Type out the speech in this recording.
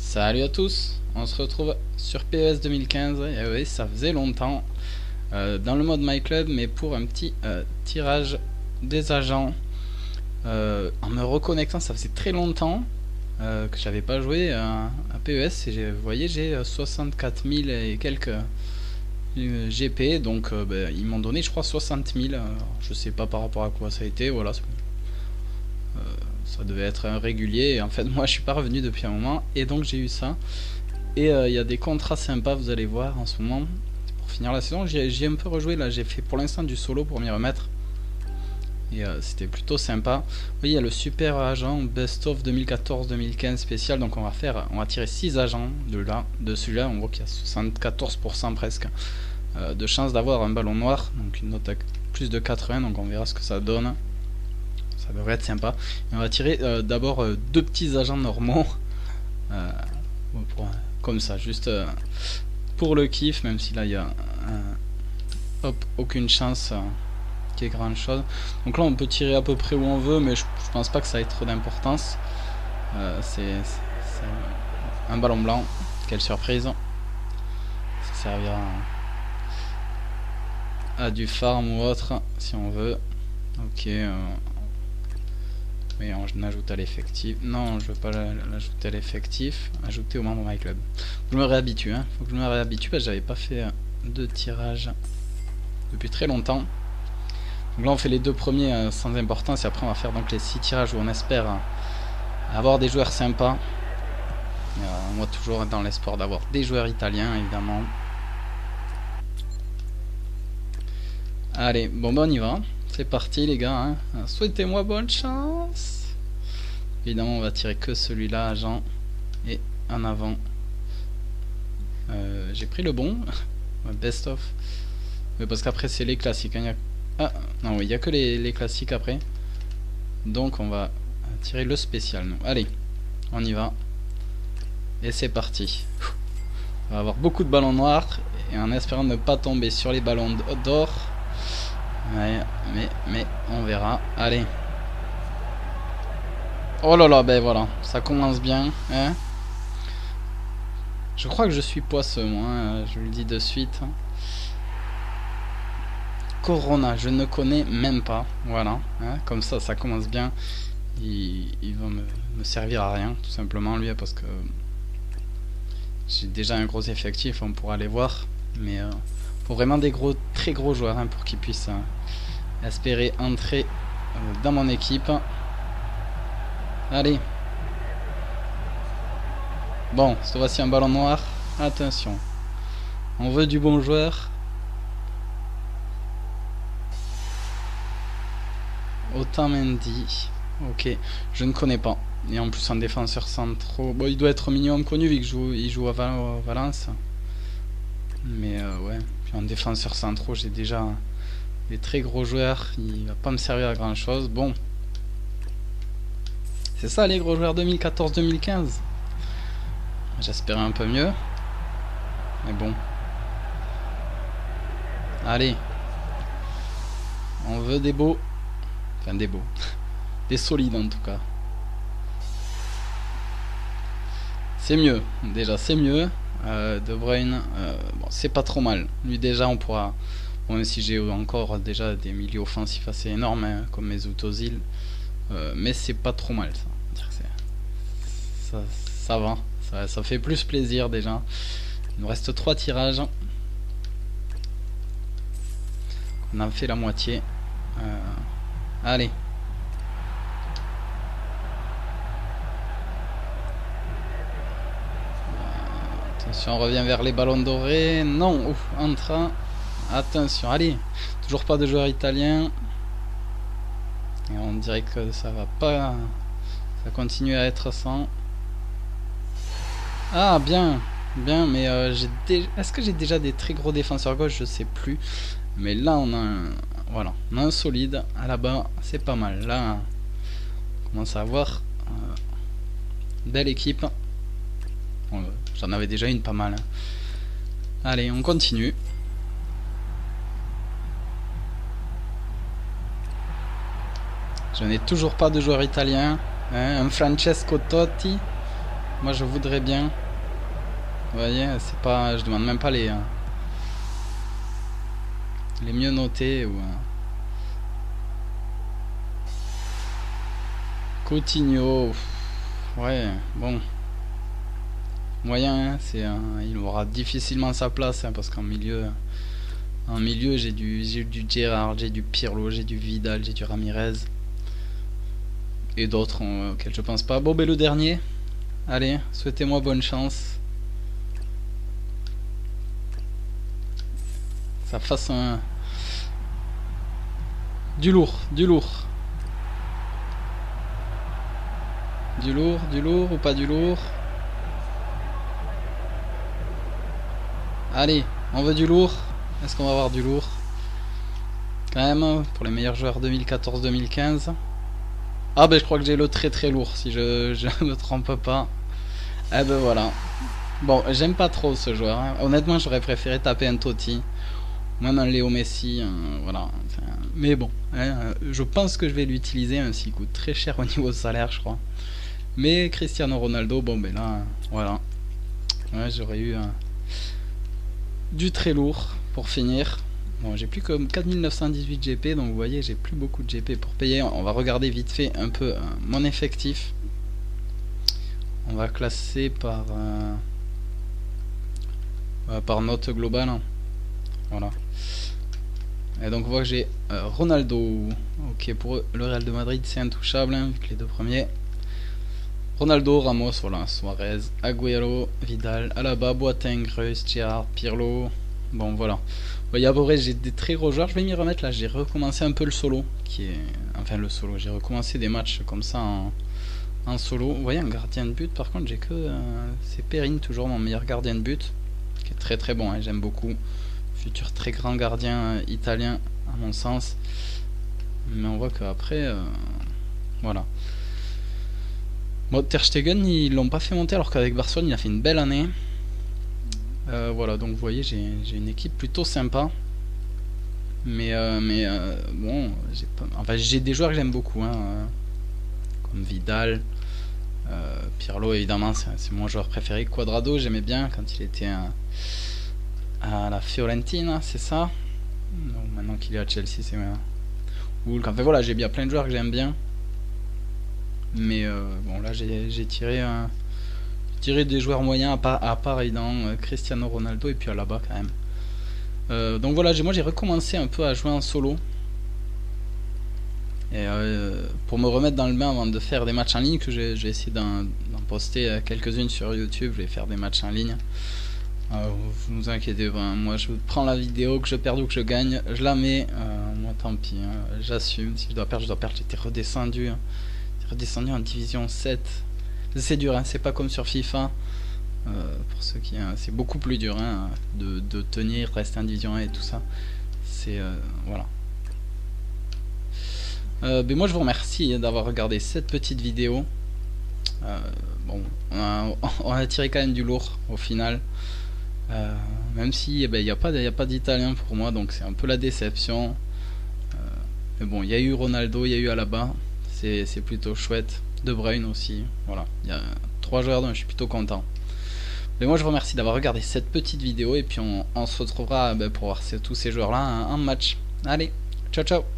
Salut à tous, on se retrouve sur PES 2015, et oui ça faisait longtemps, dans le mode My Club, mais pour un petit tirage des agents, en me reconnectant. Ça faisait très longtemps que j'avais pas joué à PES, et vous voyez j'ai 64 000 et quelques GP, donc ils m'ont donné je crois 60 000, je sais pas par rapport à quoi ça a été, voilà. Ça devait être régulier, et en fait moi je suis pas revenu depuis un moment, et donc j'ai eu ça. Et il y a des contrats sympas, vous allez voir en ce moment. Pour finir la saison, j'ai un peu rejoué là, j'ai fait pour l'instant du solo pour m'y remettre. Et c'était plutôt sympa. Oui, il y a le super agent Best of 2014-2015 spécial, donc on va tirer 6 agents de celui-là. On voit qu'il y a 74% presque de chance d'avoir un ballon noir, donc une note à plus de 80, donc on verra ce que ça donne. Ça devrait être sympa. Et on va tirer d'abord deux petits agents normaux. Comme ça, juste pour le kiff, même si là il y a aucune chance qu'il y ait grand chose. Donc là on peut tirer à peu près où on veut, mais je pense pas que ça ait trop d'importance. C'est un ballon blanc, quelle surprise. Ça servira à du farm ou autre si on veut. Ok. Mais on ajoute à l'effectif. Non, je veux pas l'ajouter à l'effectif. Ajouter au membre My Club. Je me réhabitue, hein. Faut que je me réhabitue parce que j'avais pas fait de tirage depuis très longtemps. Donc là on fait les deux premiers sans importance, et après on va faire donc les 6 tirages où on espère avoir des joueurs sympas. Moi toujours dans l'espoir d'avoir des joueurs italiens évidemment. Allez, bon on y va. C'est parti les gars, hein. Souhaitez-moi bonne chance. Évidemment on va tirer que celui-là, agent. Et en avant, j'ai pris le bon. Best of. Mais parce qu'après c'est les classiques, hein. Ah non, oui, il n'y a que les classiques après. Donc on va tirer le spécial nous. Allez, on y va. Et c'est parti. On va avoir beaucoup de ballons noirs, et en espérant ne pas tomber sur les ballons d'or. Ouais, mais on verra. Allez. Oh là là, ben voilà, ça commence bien, hein. Je crois que je suis poisseux, moi, hein, je le dis de suite. Corona, je ne connais même pas. Voilà, hein, comme ça commence bien. Il va me servir à rien, tout simplement, lui, parce que j'ai déjà un gros effectif, on pourra aller voir. Mais faut vraiment des très gros joueurs, hein, pour qu'ils puissent espérer entrer dans mon équipe. Allez. Bon, cette fois-ci un ballon noir. Attention. On veut du bon joueur. Otamendi. Ok, je ne connais pas. Et en plus un défenseur central. Bon, il doit être minimum connu vu qu'il joue à Valence. Mais ouais. Puis en défenseur central, j'ai déjà des très gros joueurs. Il va pas me servir à grand chose. Bon. C'est ça les gros joueurs 2014-2015. J'espérais un peu mieux. Mais bon. Allez. On veut des beaux. Enfin des beaux. Des solides en tout cas. C'est mieux. Déjà c'est mieux. De Bruyne. Bon, c'est pas trop mal. Lui déjà on pourra. Bon, même si j'ai encore déjà des milieux offensifs assez énormes, hein, comme Mesut Özil. Mais c'est pas trop mal ça. Ça va. Ça fait plus plaisir déjà. Il nous reste 3 tirages. On a fait la moitié. Allez. Attention, on revient vers les ballons dorés. Non, ouf, entre. Attention, allez. Toujours pas de joueur italien. Et on dirait que ça va pas. Ça continue à être sans. Ah, bien. Bien, mais est-ce que j'ai déjà des très gros défenseurs gauche? Je sais plus. Mais là, on a un. Voilà, on a un solide. À là-bas, c'est pas mal. Là, on commence à avoir. Belle équipe. Bon, j'en avais déjà une pas mal. Hein. Allez, on continue. Je n'ai toujours pas de joueur italien. Hein, un Francesco Totti. Moi je voudrais bien. Vous voyez, c'est pas, je demande même pas les mieux notés ou Coutinho. Ouais, bon. Moyen, hein, il aura difficilement sa place hein, parce qu'en milieu, j'ai du Gérard, j'ai du Pirlo, j'ai du Vidal, j'ai du Ramirez et d'autres auxquels je pense pas. Bon, ben le dernier. Allez, souhaitez-moi bonne chance. Ça fasse du lourd, du lourd. Du lourd ou pas du lourd? Allez, on veut du lourd. Est-ce qu'on va avoir du lourd? Quand même, pour les meilleurs joueurs 2014-2015. Ah ben je crois que j'ai le très très lourd, si je me trompe pas. Eh ben voilà. Bon, j'aime pas trop ce joueur. Hein. Honnêtement, j'aurais préféré taper un Totti. Même un Léo Messi. Voilà. Enfin, mais bon, hein, je pense que je vais l'utiliser, même s'il coûte très cher au niveau salaire, je crois. Mais Cristiano Ronaldo, bon ben là, voilà. Ouais, j'aurais eu du très lourd pour finir. Bon, j'ai plus que 4918 GP, donc vous voyez, j'ai plus beaucoup de GP pour payer. On va regarder vite fait un peu mon effectif. On va classer par note globale. Voilà. Et donc on voit que j'ai Ronaldo. Ok, pour le Real de Madrid, c'est intouchable, hein, vu que les deux premiers. Ronaldo, Ramos, voilà, Suarez, Agüero, Vidal, Alaba, Boateng, Reus, Gerrard, Pirlo. Bon, voilà. Vous voyez, à peu près, j'ai des très gros joueurs. Je vais m'y remettre là. J'ai recommencé un peu le solo. Enfin, le solo. J'ai recommencé des matchs comme ça en solo. Vous voyez, un gardien de but, par contre, j'ai que. C'est Perrine, toujours mon meilleur gardien de but. Qui est très très bon, hein, j'aime beaucoup. Futur très grand gardien italien, à mon sens. Mais on voit qu'après. Voilà. Bon, Ter Stegen, ils l'ont pas fait monter alors qu'avec Barcelone, il a fait une belle année. Voilà, donc vous voyez, j'ai une équipe plutôt sympa. Mais bon, j'ai des joueurs que j'aime beaucoup, hein, comme Vidal, Pirlo, évidemment, c'est mon joueur préféré. Cuadrado, j'aimais bien quand il était à la Fiorentina, c'est ça. Donc, maintenant qu'il est à Chelsea, c'est Hulk. Enfin voilà, j'ai bien plein de joueurs que j'aime bien. Mais bon, là j'ai tiré des joueurs moyens à part évidemment Cristiano Ronaldo et puis Alaba quand même. Donc voilà, moi j'ai recommencé un peu à jouer en solo. Et pour me remettre dans le bain avant de faire des matchs en ligne, que j'ai essayé d'en poster quelques-unes sur YouTube, je vais faire des matchs en ligne. Vous vous inquiétez pas, moi je prends la vidéo, que je perde ou que je gagne, je la mets, moi tant pis, hein, j'assume, si je dois perdre, j'étais redescendu en division 7. C'est dur, hein, c'est pas comme sur FIFA. Pour ceux qui, c'est beaucoup plus dur hein, de tenir, rester en division 1 et tout ça. C'est voilà. Mais moi je vous remercie d'avoir regardé cette petite vidéo. Bon, on a tiré quand même du lourd au final. Même si il n'y a pas d'italien pour moi, donc c'est un peu la déception. Mais bon, il y a eu Ronaldo, il y a eu Alaba. C'est plutôt chouette. De Bruyne aussi. Voilà, il y a 3 joueurs dont je suis plutôt content. Mais moi je vous remercie d'avoir regardé cette petite vidéo et puis on se retrouvera pour voir tous ces joueurs là en match. Allez, ciao ciao.